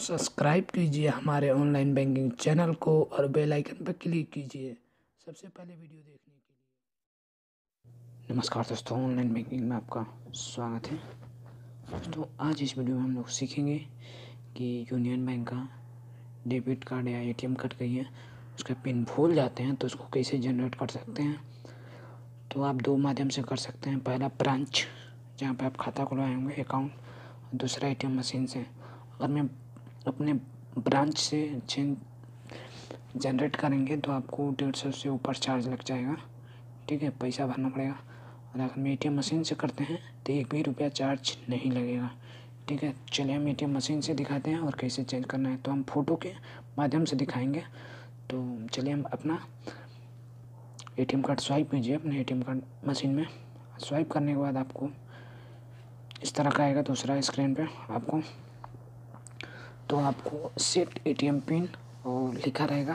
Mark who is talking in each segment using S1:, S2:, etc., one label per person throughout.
S1: Subscribe कीजिए हमारे online banking channel को और बेल आइकन पर क्लिक कीजिए सबसे पहले वीडियो देखने के लिए। नमस्कार दोस्तों, ऑनलाइन बैंकिंग में आपका स्वागत है। दोस्तों, आज इस वीडियो में हम लोग सीखेंगे कि यूनियन बैंक का डेबिट कार्ड या एटीएम कार्ड कहीं है उसका पिन भूल जाते हैं तो उसको कैसे जनरेट कर सकते हैं। तो आप दो माध्यम से कर सकते हैं। पहला ब्रांच, जहाँ पे आप खाता खुलवाए होंगे अकाउंट, दूसरा एटीएम मशीन से। अगर मैं अपने ब्रांच से जनरेट करेंगे तो आपको 150 से ऊपर चार्ज लग जाएगा, ठीक है, पैसा भरना पड़ेगा। और अगर हम एटीएम मशीन से करते हैं तो 1 भी रुपया चार्ज नहीं लगेगा, ठीक है। चलिए हम एटीएम मशीन से दिखाते हैं और कैसे चेंज करना है। तो हम फ़ोटो के माध्यम से दिखाएंगे। तो चलिए हम अपना एटीएम कार्ड स्वाइप कीजिए अपने एटीएम कार्ड मशीन में। स्वाइप करने के बाद आपको इस तरह का आएगा दूसरा स्क्रीन पे आपको। तो आपको सेट एटीएम पिन और लिखा रहेगा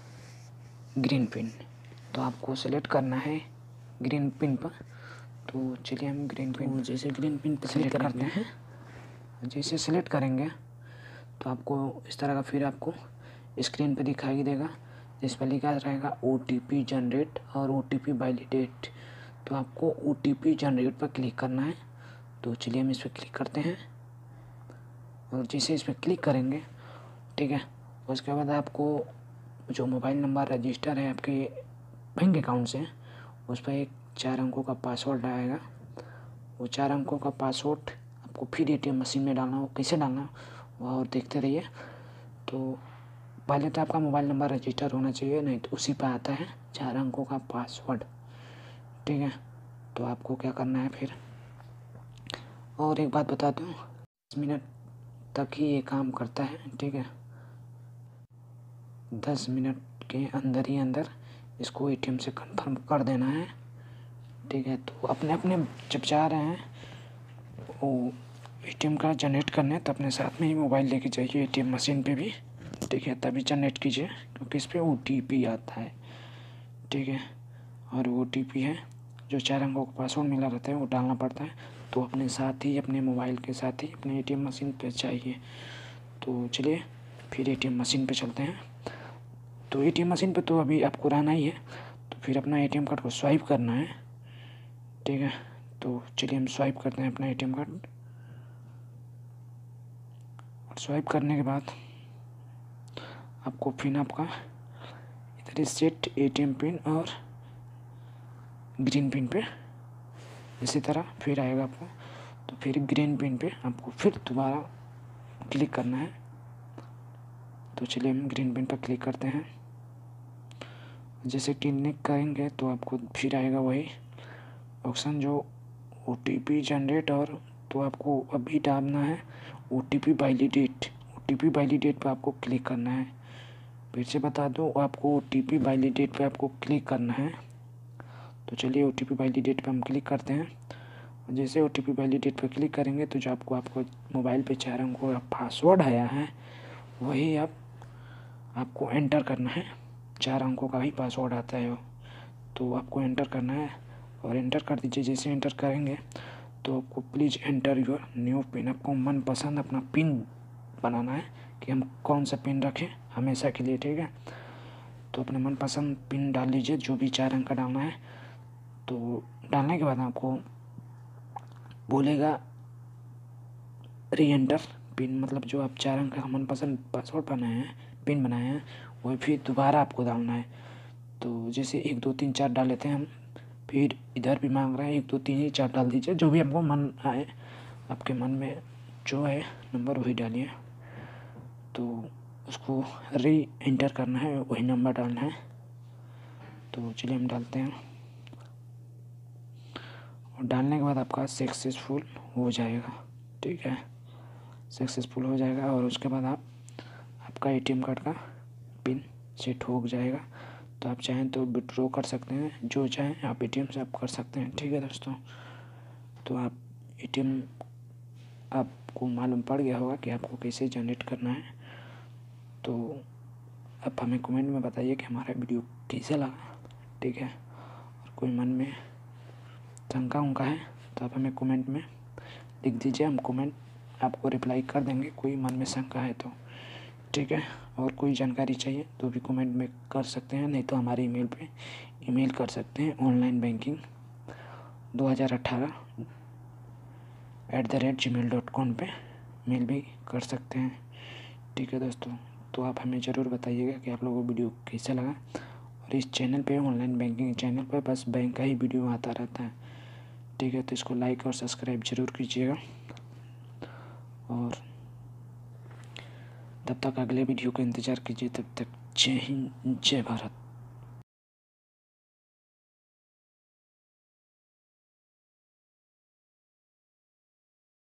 S1: ग्रीन पिन, तो आपको सेलेक्ट करना है ग्रीन पिन पर। तो चलिए हम ग्रीन पिन, जैसे ग्रीन पिन पर सेलेक्ट करते हैं, जैसे सेलेक्ट करेंगे तो आपको इस तरह का फिर आपको स्क्रीन पर दिखाई देगा, जिस पर लिखा रहेगा OTP जनरेट और OTP वैलिडेट। तो आपको OTP जनरेट पर क्लिक करना है। तो चलिए हम इस पर क्लिक करते हैं और जैसे इस पर क्लिक करेंगे, ठीक है, उसके बाद आपको जो मोबाइल नंबर रजिस्टर है आपके बैंक अकाउंट से, उस पर एक 4 अंकों का पासवर्ड आएगा। वो 4 अंकों का पासवर्ड आपको फिर एटीएम मशीन में डालना हो। कैसे डालना वो और देखते रहिए। तो पहले तो आपका मोबाइल नंबर रजिस्टर होना चाहिए, नहीं तो उसी पर आता है 4 अंकों का पासवर्ड, ठीक है। तो आपको क्या करना है फिर, और एक बात बता दूँ, 10 मिनट तक ही ये काम करता है, ठीक है। 10 मिनट के अंदर ही अंदर इसको एटीएम से कंफर्म कर देना है, ठीक है। तो अपने अपने जब जा रहे हैं वो एटीएम कार्ड जनरेट करने, तो अपने साथ में ही मोबाइल लेके जाइए एटीएम मशीन पे भी, ठीक है, तभी जनरेट कीजिए, क्योंकि इस पर OTP आता है, ठीक है। और OTP है जो 4 अंकों का पासवर्ड मिला रहता है, वो डालना पड़ता है। तो अपने साथ ही, अपने मोबाइल के साथ ही अपने एटीएम मशीन पे चाहिए। तो चलिए फिर एटीएम मशीन पे चलते हैं। तो एटीएम मशीन पे तो अभी आपको रहना ही है, तो फिर अपना एटीएम कार्ड को स्वाइप करना है, ठीक है। तो चलिए हम स्वाइप करते हैं अपना एटीएम कार्ड। और स्वाइप करने के बाद आपको पिन आपका इधर सेट एटीएम पिन और ग्रीन पिन पे इसी तरह फिर आएगा आपको। तो फिर ग्रीन पिन पे आपको फिर दोबारा क्लिक करना है। तो चलिए हम ग्रीन पिन पर क्लिक करते हैं। जैसे क्लिक करेंगे तो आपको फिर आएगा वही ऑप्शन जो OTP जनरेट, और तो आपको अभी डालना है OTP वैलिडेट। OTP वैलिडेट पर आपको क्लिक करना है। फिर से बता दो, आपको OTP वैलिडेट पे आपको क्लिक करना है। तो चलिए OTP वैलिडेट पे हम क्लिक करते हैं। जैसे OTP वैलिडेट पे क्लिक करेंगे तो जो आपको मोबाइल पे 4 अंकों का पासवर्ड आया है वही आपको एंटर करना है। 4 अंकों का ही पासवर्ड आता है वो, तो आपको एंटर करना है और एंटर कर दीजिए। जैसे एंटर करेंगे तो आपको please enter your new PIN, आपको मनपसंद अपना पिन बनाना है कि हम कौन सा पिन रखें हमेशा के लिए, ठीक है। तो अपने मनपसंद पिन डाल लीजिए, जो भी 4 अंक का डालना है। तो डालने के बाद आपको बोलेगा री एंटर पिन, मतलब जो आप 4 अंक का मनपसंद पासवर्ड बनाए हैं, पिन बनाए हैं, वही फिर दोबारा आपको डालना है। तो जैसे 1 2 3 4 डाल लेते हैं हम, फिर इधर भी मांग रहा है 1 2 3 ही 4 डाल दीजिए, जो भी आपको मन आए, आपके मन में जो है नंबर वही डालिए। तो उसको री एंटर करना है, वही नंबर डालना है। तो चलिए हम डालते हैं और डालने के बाद आपका सक्सेसफुल हो जाएगा, ठीक है, सक्सेसफुल हो जाएगा। और उसके बाद आपका एटीएम कार्ड का पिन सेट हो जाएगा। तो आप चाहें तो विड्रॉ कर सकते हैं, जो चाहें आप एटीएम से आप कर सकते हैं, ठीक है दोस्तों। तो आप एटीएम आपको मालूम पड़ गया होगा कि आपको कैसे जनरेट करना है। तो आप हमें कमेंट में बताइए कि हमारा वीडियो कैसे लगा, ठीक है। और कोई मन में शंका उनका है तो आप हमें कमेंट में लिख दीजिए, हम कमेंट आपको रिप्लाई कर देंगे, कोई मन में शंका है तो। ठीक है। और कोई जानकारी चाहिए तो भी कमेंट में कर सकते हैं, नहीं तो हमारे ईमेल पे ईमेल कर सकते हैं ऑनलाइन बैंकिंग 2018@gmail.com पे मेल भी कर सकते हैं। ठीक है दोस्तों, तो आप हमें ज़रूर बताइएगा कि आप लोगों को वीडियो कैसा लगा। और इस चैनल पे ऑनलाइन बैंकिंग चैनल पर बस बैंक का ही वीडियो आता रहता है। ठीक है, तो इसको लाइक और सब्सक्राइब ज़रूर कीजिएगा। और तब तक अगले वीडियो का इंतज़ार कीजिए। तब तक जय हिंद, जय भारत।